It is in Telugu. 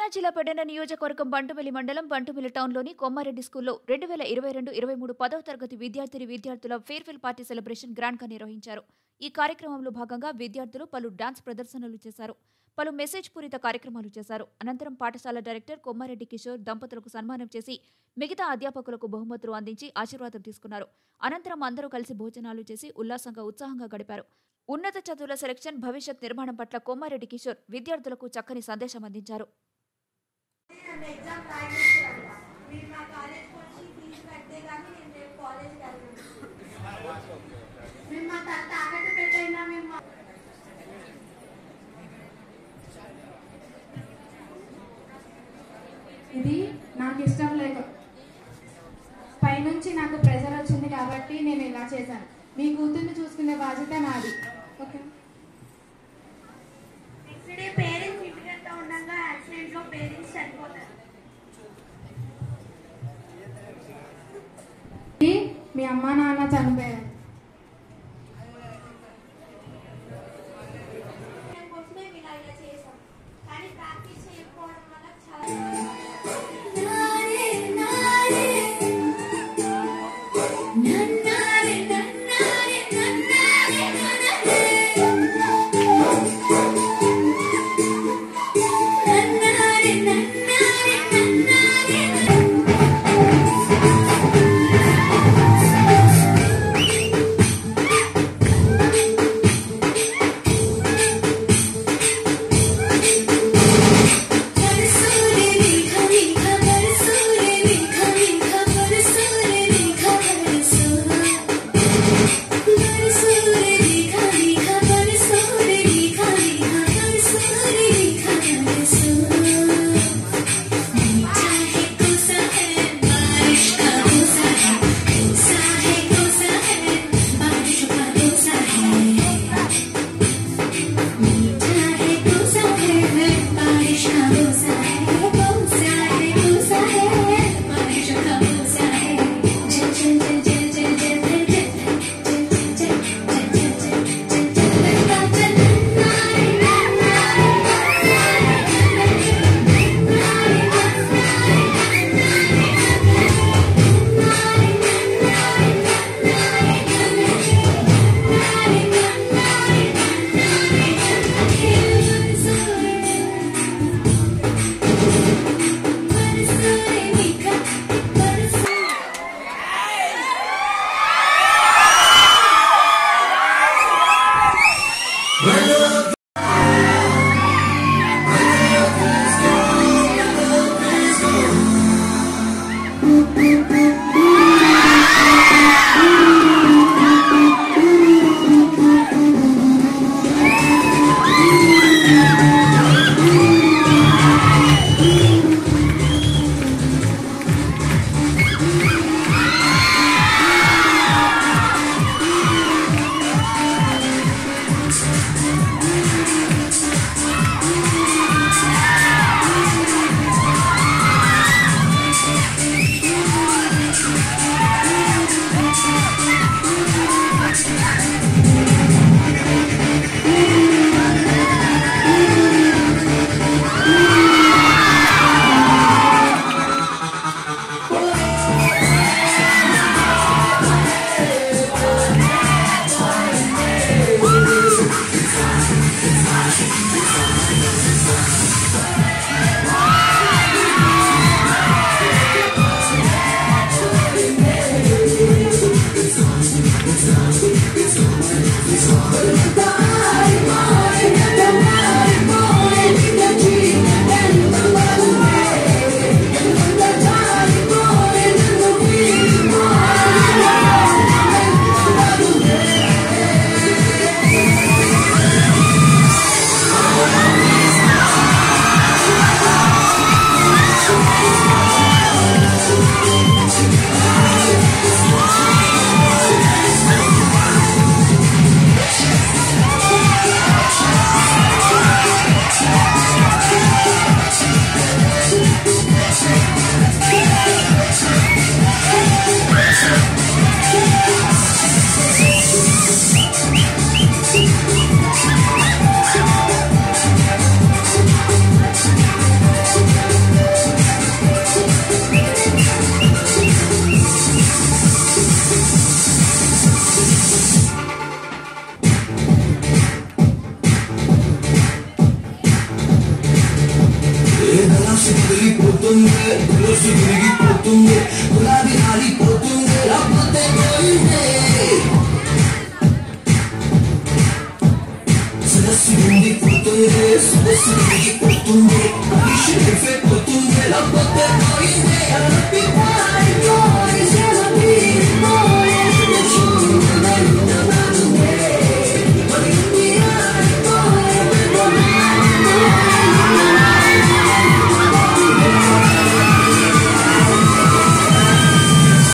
జిల్లా పెడన నియోజకవర్గం బంటుమిల్లి మండలం బంటుమిల్లి టౌన్లోని కొమ్మారెడ్డి స్కూల్లో 2022-23 10వ తరగతి విద్యార్థుల ఫేర్వెల్ పార్టీ సెలబ్రేషన్ గ్రాండ్గా నిర్వహించారు. ఈ కార్యక్రమంలో భాగంగా విద్యార్థులు పలు డాన్స్ ప్రదర్శనలు చేశారు. పలు మెసేజ్ పూరిత కార్యక్రమాలు చేశారు. అనంతరం పాఠశాల డైరెక్టర్ కొమ్మారెడ్డి కిషోర్ దంపతులకు సన్మానం చేసి మిగతా అధ్యాపకులకు బహుమతులు అందించి ఆశీర్వాదం తీసుకున్నారు. అనంతరం అందరూ కలిసి భోజనాలు చేసి ఉత్సాహంగా గడిపారు. ఉన్నత చదువుల సెలక్షన్ భవిష్యత్ నిర్మాణం పట్ల కొమ్మారెడ్డి కిషోర్ విద్యార్థులకు చక్కని సందేశం అందించారు. ఇది నాకు ఇష్టం లేక పైనుంచి నాకు ప్రెజర్ వచ్చింది కాబట్టి నేను ఇలా చేశాను. మీ కూతుర్ని చూసుకునే బాధ్యత నాది. ఓకే. నెక్స్ట్ డే పేరెంట్స్ ఇంటికంట ఉండగా యాక్సిడెంట్ లో పేరెంట్స్ చనిపోతారు. మీ అమ్మా నాన్న చనిపోయారు. కోసమే ఇలా చేసాం, కానీ ప్రాక్టీస్ చేయకపోవడం వల్ల చాలా తులసి విరిగిపోతుంది గులాబీ ఆలిపోతుంది లేకపోతే పోయిందే సదస్సు ఉండిపోతుంది సదస్సు విరిగిపోతుంది మనిషి పోతుంది లేకపోతే పోయిందే